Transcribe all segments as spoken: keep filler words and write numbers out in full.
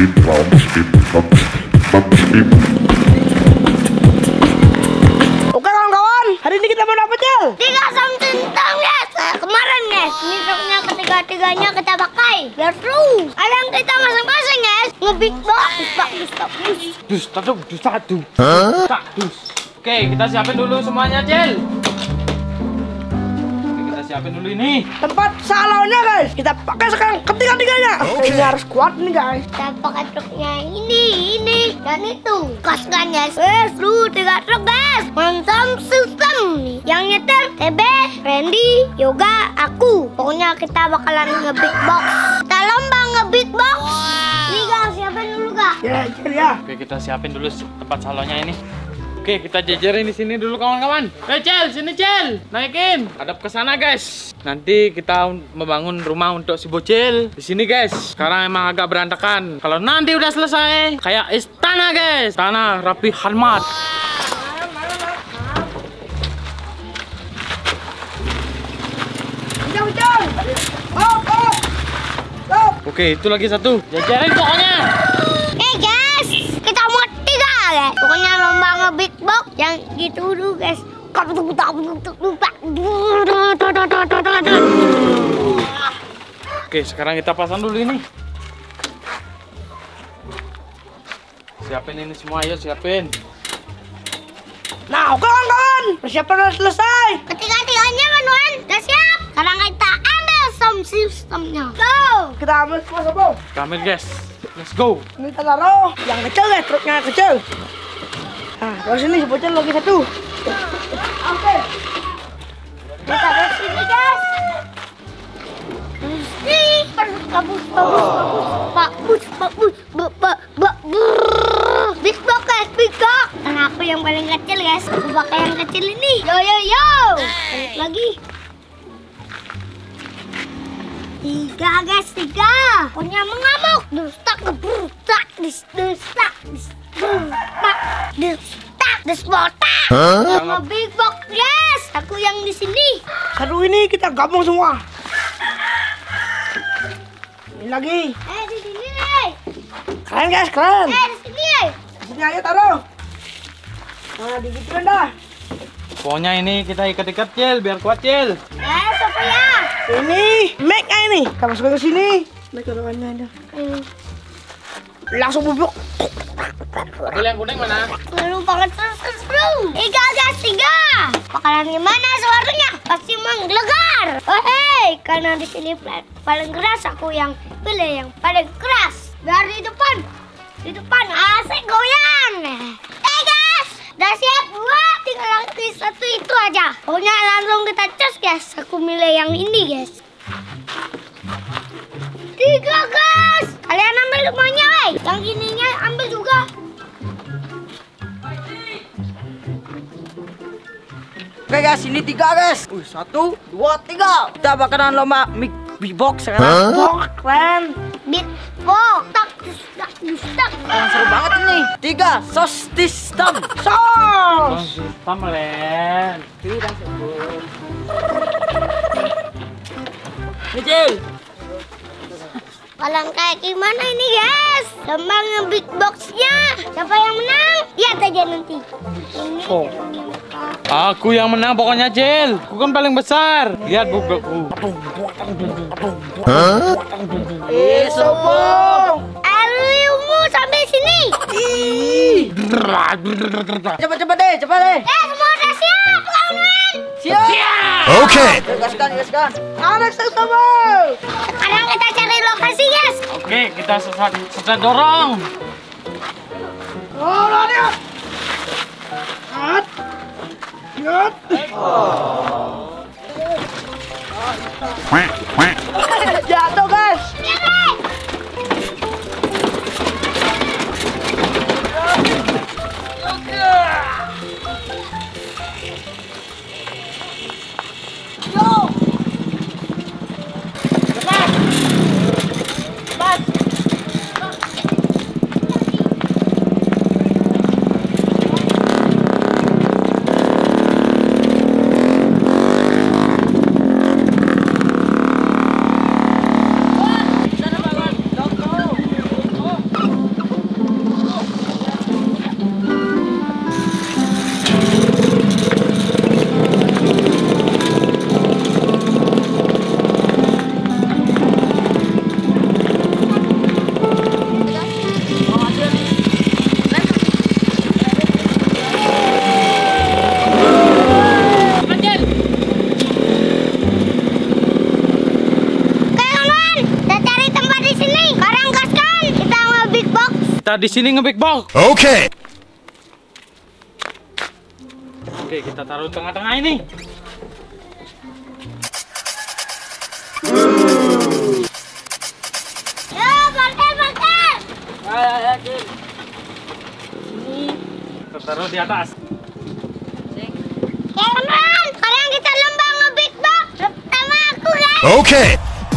Oke kawan-kawan, hari ini kita mau dapat Cel. Tiga something tong guys. Kemarin guys, ini truknya ketiga-tiganya kita pakai biar seru. Ada yang kita masing-masing guys. Nge-big box. Bagus, bagus. Dus, satu, dus, satu. Dus. Oke, kita siapin dulu semuanya, Cel. Oke, kita siapin dulu ini. Tempat salonnya guys, kita pakai sekarang ketiga-tiganya. Oke, ini harus kuat nih guys. Kita pakai truknya ini, ini, dan itu. Gas kan guys. Eh, seru tiga truk guys. Mantap system. Yang nyetir T B, Randy, Yoga, aku. Pokoknya kita bakalan nge-big box. Kita lomba nge-big box. Nih guys, siapin dulu kak. Ya, Cel ya. Oke, kita siapin dulu tempat salonnya ini. Oke, kita jejerin di sini dulu kawan-kawan. Eh, Cel, sini Cel, naikin. Hadap ke sana guys. Nanti kita membangun rumah untuk si bocil di sini guys. Sekarang emang agak berantakan. Kalau nanti udah selesai, kayak istana guys. Istana rapi hormat. Jauh, jauh. Oh, oh. Stop. Oke, itu lagi satu. Jejerin pokoknya. Oke guys, kita mau tiga guys. Pokoknya lomba nge-big box yang gitu dulu guys. Oke, sekarang kita pasang dulu ini. Siapin ini semua, ayo siapin. Nah, oke kawan-kawan, persiapan udah selesai. Ketiga-tiganya kan Wan, udah siap. Sekarang kita ambil sound systemnya. Go! Kita ambil semua semua. Kamil guys, let's go. Ini kita taruh yang kecil guys, truknya yang kecil. Nah, terus ini si bocil lagi satu. Oke. Kita taruh sini guys. Nih, bagus, bagus, bagus, bagus, bagus, bagus, bagus. Big box guys, big box. Karena aku yang paling kecil guys, aku pakai yang kecil ini. Yo yo yo. Balik lagi. Tiga guys, tiga. Pokoknya mengamuk. Dustak, dustak, dustak, dustak, dustak, dustak. Sama big box guys. Aku yang di sini. Satu ini kita gabung semua. Ini lagi. Eh di sini nih. Keren guys, keren. Eh di sini. Di sini aja taruh. Nah, digituin dah. Pokoknya ini kita ikat-ikat Cel, biar kuat Cel. Eh Sophia. Ini make-nya ini. Kita masukin ke sini. Make taruhannya ada. Hmm. Langsung bubuk. Beli yang kuning mana? Lalu banget seru. Tiga guys, tiga. Bakalan gimana suaranya? Pasti menggelegar. Oh hei, karena di sini paling keras aku yang pilih yang paling keras. Biar di depan, di depan asik goyang. Eh guys, udah siap dua, tinggal lagi satu itu aja. Pokoknya langsung kita cas guys. Aku milih yang ini guys. Tiga guys, kalian ambil semuanya, wey. Yang ininya ambil juga. Oke guys, ini tiga guys. Wih, satu, dua, tiga. Kita bakalan lomba mic beatbox sekarang. Oh, keren. Beatbox, tak, tak, tak. Yang seru banget ini. Tiga, sos system. Sos. Sistem Len. Tidak sebut. Kecil. Kalian kayak gimana ini guys? Lomba nge-beatboxnya. Siapa yang menang? Lihat aja nanti. Ini. Oh. Aku yang menang pokoknya Cel. Aku kan paling besar. Lihat bubukku. Eh, sombong. Alumu sampai sini. Cepat cepat deh, cepat deh. Eh semua udah siap kawan. Siap. Oke. Gaskan, gaskan. Anak sombong. Sekarang kita cari lokasi guys. Oke, kita sesat, sesat dorong. Oh, dia. At. Yat. Jatuh guys. Kita di sini nge-big box. Okay. Oke, kita taruh tengah-tengah ini. Yo, parkir, parkir. Ayo, Kita taruh di atas. Kawan, sekarang kita lomba nge-big box sama aku, guys. Okay.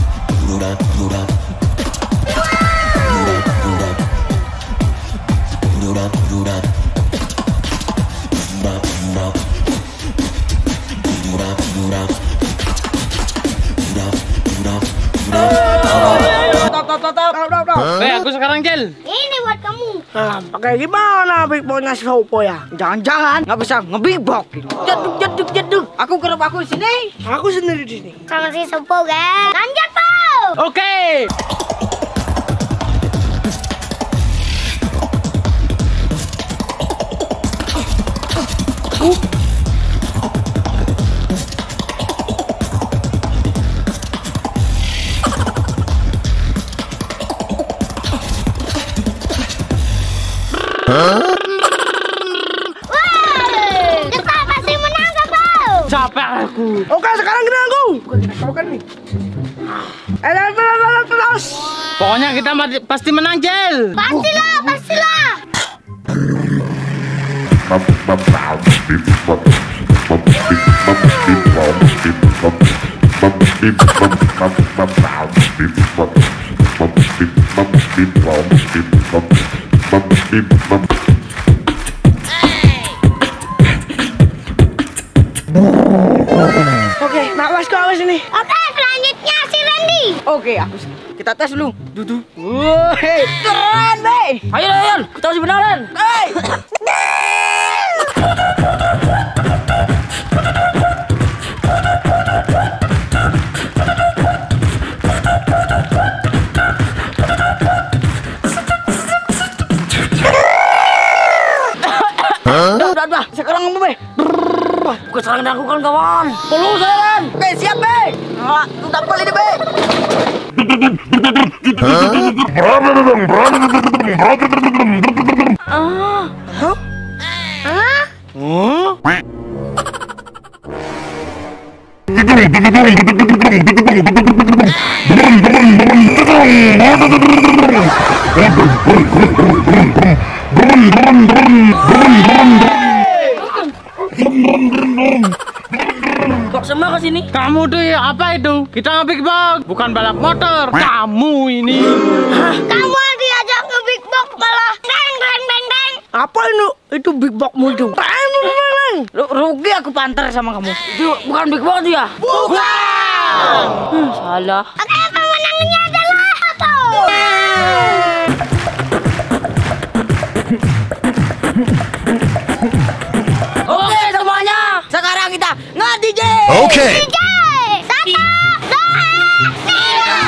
Stop, stop, stop, stop, stop, stop. Eh, aku sekarang, Cel. Ini buat kamu. Ah, pakai gimana big boxnya si Sopo ya? Jangan-jangan nggak bisa nge-big box. Jeduk, jeduk, jeduk. Aku kerap aku di sini. Aku sendiri di sini. Sama si Sopo, guys. Lanjut, Po. Oke. Wow, kita pasti menang, Sopo. Capek aku. Oke, sekarang gini aku. Oke nih. Eh, terus, terus. Pokoknya kita mati- pasti menang, Cel. Pastilah, pastilah. Oke, nak was kau awas ini. Oke, selanjutnya si Randy. Oke, aku kita tes dulu. Dudu. Woi, keren, Be. Ayo, ayo, kita harus beneran. Hey. Udah, udah, udah. Sekarang kamu, Be. Bukan serangan aku kan, kawan. Perlu serangan. Oke, siap, Be. Nah, udah boleh deh, Be. Ah. Hah? Hah? Kok semua ke sini? Kamu tuh ya apa itu? Kita nge-big box, bukan balap motor. Kamu ini. Kamu diajak nge-big box malah deng deng deng deng. Apa itu? Itu big box muncul. Ru- Rugi aku panter sama kamu. Itu bukan big box itu ya? Bukan. Hmm, salah. Oke, pemenangnya adalah apa? Oke semuanya, sekarang kita nge-D J. Okay. Tiga, satu, dua, tiga.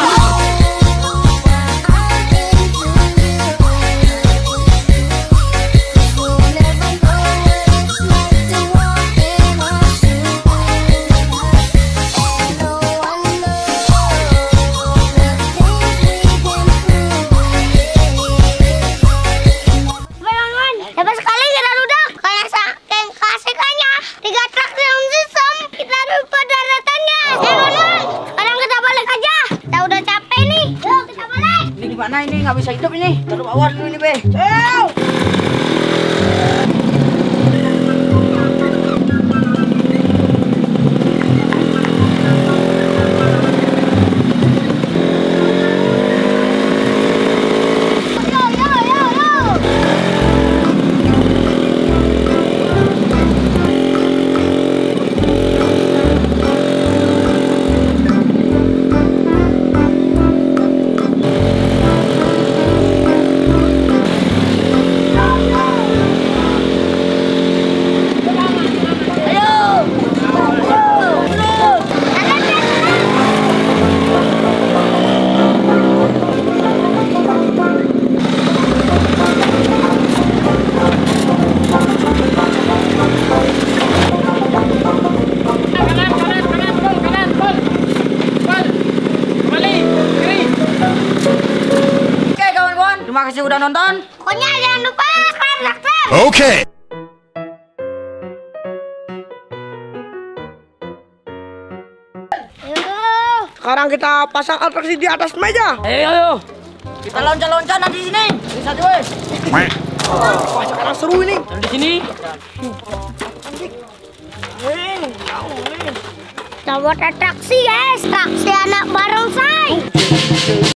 Teman-teman, dapat sekali kita duduk. Karena saking keasikannya, tiga truk sound system, kita lupa daratannya. Teman-teman, sekarang kita balik aja. Kita udah capek nih. Yuk, kita balik. Ini gimana ini? Nggak bisa hidup ini. Taruh bawah dulu ini, Be. Ayo. Yo, yo, yo, yo. kasih udah nonton. Pokoknya jangan lupa subscribe. Okay. Yuk. Sekarang kita pasang atraksi di atas meja. Ayo, ayo. Kita loncat-loncat nanti di sini. Bisa tuh, weh. Wah, sekarang seru ini. Dan di sini. Kita buat atraksi guys. Atraksi anak barongsai.